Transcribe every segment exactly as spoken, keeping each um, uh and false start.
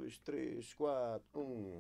dois, três, quatro, um.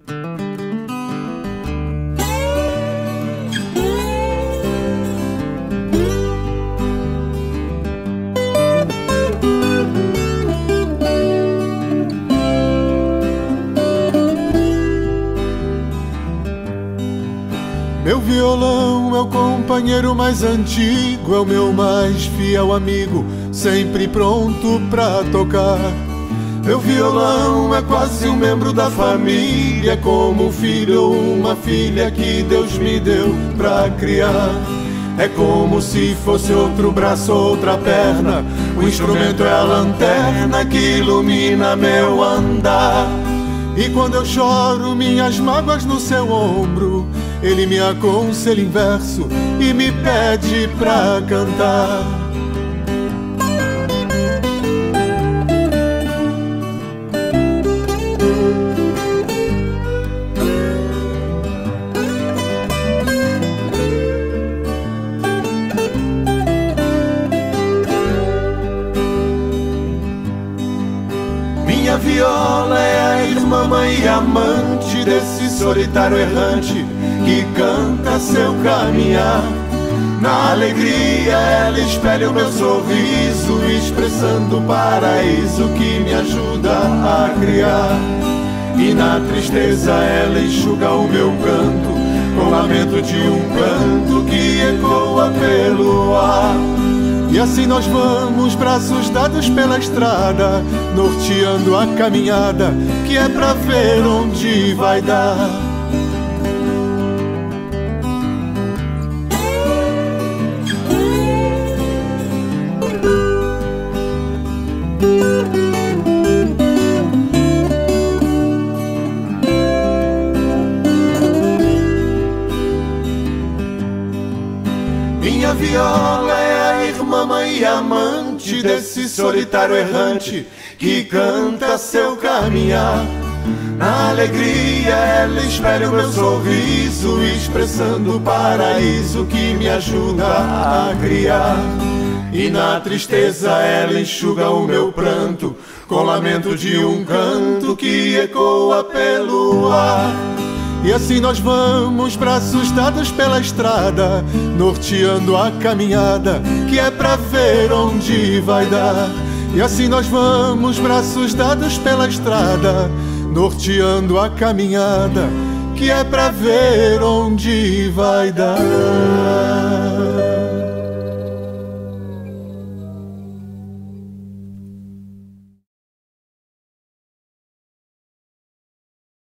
Meu violão é o companheiro mais antigo, é o meu mais fiel amigo, sempre pronto pra tocar. Meu violão é quase um membro da família, é como um filho ou uma filha que Deus me deu pra criar. É como se fosse outro braço, outra perna, o instrumento é a lanterna que ilumina meu andar. E quando eu choro minhas mágoas no seu ombro, ele me aconselha em verso e me pede pra cantar. Minha viola é a irmã, mãe e amante desse solitário errante que canta seu caminhar. Na alegria ela espelha o meu sorriso, expressando o paraíso que me ajuda a criar. E na tristeza ela enxuga o meu canto, com o lamento de um canto que ecoa pelo ar. E assim nós vamos, braços dados pela estrada, norteando a caminhada, que é pra ver onde vai dar. Minha viola é a irmã, mãe e amante desse solitário errante que canta seu caminhar. Na alegria ela espelha o meu sorriso, expressando o paraíso que me ajuda a criar. E na tristeza ela enxuga o meu pranto, com o lamento de um canto que ecoa pelo ar. E assim nós vamos, braços dados pela estrada, norteando a caminhada, que é pra ver onde vai dar. E assim nós vamos, braços dados pela estrada, norteando a caminhada, que é pra ver onde vai dar.